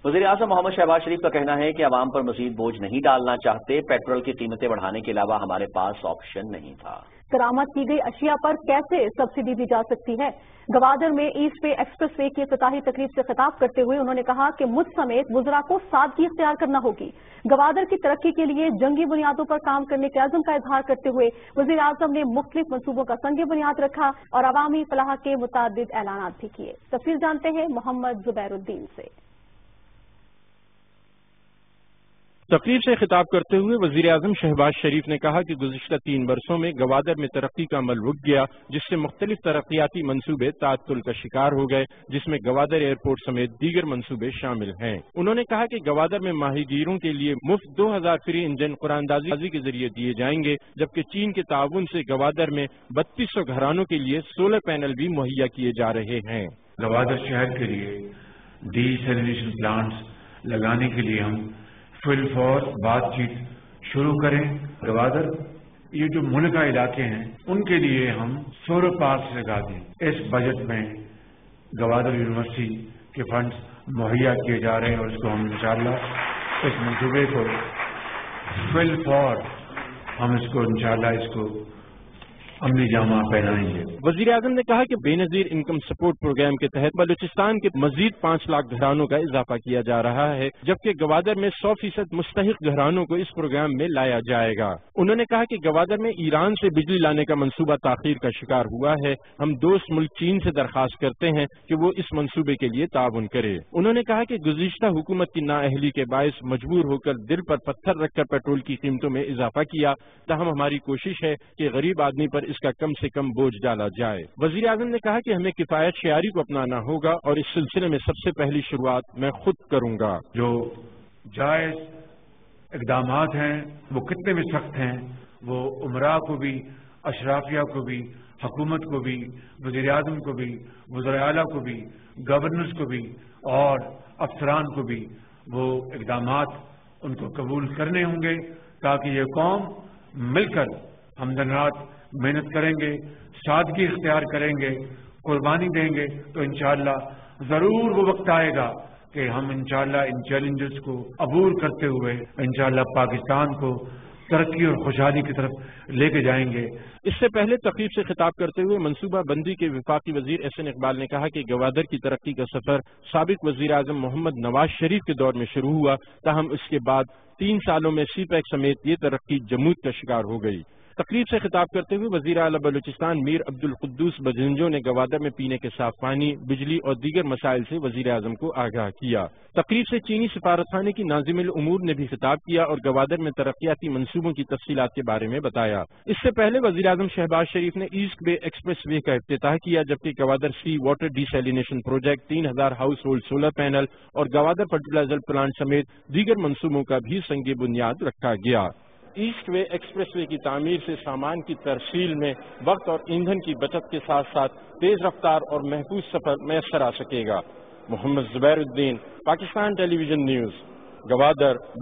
وزیر اعظم محمد شہباز شریف کا کہنا ہے کہ عوام پر مزید بوجھ نہیں ڈالنا چاہتے، پیٹرول کی قیمتیں بڑھانے کے علاوہ ہمارے پاس آپشن نہیں تھا۔ درآمد کی گئی اشیاء پر کیسے سبسڈی دی جا سکتی ہے؟ گوادر میں ایسٹ وے ایکسپریس وے کی افتتاحی تقریب سے خطاب کرتے ہوئے انہوں نے کہا کہ مجھ سمیت وزراء کو سادگی اختیار کرنا ہوگی۔ گوادر کی ترقی کے لیے جنگی بنیادوں پر کام کرنے کے عزم کا اظہار کرتے ہوئے وزیر اعظم نے مختلف منصوبوں کا سنگ بنیاد رکھا اور عوامی فلاح کے متعدد اعلانات بھی کیے۔ تفصیل جانتے ہیں محمد زبیر الدین سے۔ تقریب سے خطاب کرتے ہوئے وزیر اعظم شہباز شریف نے کہا کہ گزشتہ 3 برسوں میں گوادر میں ترقی کا عمل رک گیا، جس سے مختلف ترقیاتی منصوبے تعطل کا شکار ہو گئے، جس میں گوادر ایئرپورٹ سمیت دیگر منصوبے شامل ہیں۔ انہوں نے کہا کہ گوادر میں ماہی گیروں کے لیے مفت 2000 فری انجن قراندازی کے ذریعے دیے جائیں گے، جبکہ چین کے تعاون سے گوادر میں 3200 گھرانوں کے لیے سولر پینل بھی مہیا کیے جا رہے ہیں۔ گوادر شہر کے لیے ڈی سیلینیشن پلانٹس لگانے کے لیے ہم فل فور بات چیت شروع کریں۔ گوادر یہ جو ملکہ علاقے ہیں ان کے لیے ہم سولر پارکس لگا دیں۔ اس بجٹ میں گوادر یونیورسٹی کے فنڈز مہیا کیے جا رہے ہیں اور اس کو ہم انشاءاللہ اس منصوبے کو فل فور ہم اس کو انشاءاللہ اس کو عملی جامہ پہنائیں گے۔ وزیر اعظم نے کہا کہ بے نظیر انکم سپورٹ پروگرام کے تحت بلوچستان کے مزید 5 لاکھ گھرانوں کا اضافہ کیا جا رہا ہے، جبکہ گوادر میں 100% مستحق گھرانوں کو اس پروگرام میں لایا جائے گا۔ انہوں نے کہا کہ گوادر میں ایران سے بجلی لانے کا منصوبہ تاخیر کا شکار ہوا ہے۔ ہم دوست ملک چین سے درخواست کرتے ہیں کہ وہ اس منصوبے کے لیے تعاون کرے۔ انہوں نے کہا کہ گزشتہ حکومت کی نااہلی کے باعث مجبور ہو کر دل پر پتھر رکھ کر پیٹرول کی قیمتوں میں اضافہ کیا، تاہم ہماری کوشش ہے کہ غریب آدمی پر اس کا کم سے کم بوجھ ڈالا جائے۔ وزیر اعظم نے کہا کہ ہمیں کفایت شعاری کو اپنانا ہوگا اور اس سلسلے میں سب سے پہلی شروعات میں خود کروں گا۔ جو جائز اقدامات ہیں وہ کتنے بھی سخت ہیں، وہ عمراء کو بھی، اشرافیہ کو بھی، حکومت کو بھی، وزیر اعظم کو بھی، وزراء اعلیٰ کو بھی، گورنرز کو بھی اور افسران کو بھی وہ اقدامات ان کو قبول کرنے ہوں گے، تاکہ یہ قوم مل کر ہم دن رات محنت کریں گے، سادگی اختیار کریں گے، قربانی دیں گے تو انشاءاللہ ضرور وہ وقت آئے گا کہ ہم انشاءاللہ ان چیلنجز کو عبور کرتے ہوئے انشاءاللہ پاکستان کو ترقی اور خوشحالی کی طرف لے کے جائیں گے۔ اس سے پہلے تقریب سے خطاب کرتے ہوئے منصوبہ بندی کے وفاقی وزیر احسن اقبال نے کہا کہ گوادر کی ترقی کا سفر سابق وزیر اعظم محمد نواز شریف کے دور میں شروع ہوا، تاہم اس کے بعد 3 سالوں میں سی پیک سمیت یہ ترقی جمود کا شکار ہو گئی۔ تقریب سے خطاب کرتے ہوئے وزیر اعلیٰ بلوچستان میر عبدالقدوس بجنجو نے گوادر میں پینے کے صاف پانی، بجلی اور دیگر مسائل سے وزیر اعظم کو آگاہ کیا۔ تقریب سے چینی سفارتخانے کی ناظم الامور نے بھی خطاب کیا اور گوادر میں ترقیاتی منصوبوں کی تفصیلات کے بارے میں بتایا۔ اس سے پہلے وزیر اعظم شہباز شریف نے ایسٹ وے ایکسپریس وے کا افتتاح کیا، جبکہ Gwadar sea water desalination project, 3000 household solar panel اور گوادر فرٹیلائزر پلانٹ سمیت دیگر منصوبوں کا بھی سنگ بنیاد رکھا گیا۔ ایسٹ وے ایکسپریس وے کی تعمیر سے سامان کی ترسیل میں وقت اور ایندھن کی بچت کے ساتھ ساتھ تیز رفتار اور محفوظ سفر میسر آ سکے گا۔ Muhammad Zubair Uddin, Pakistan television news, Gwadar.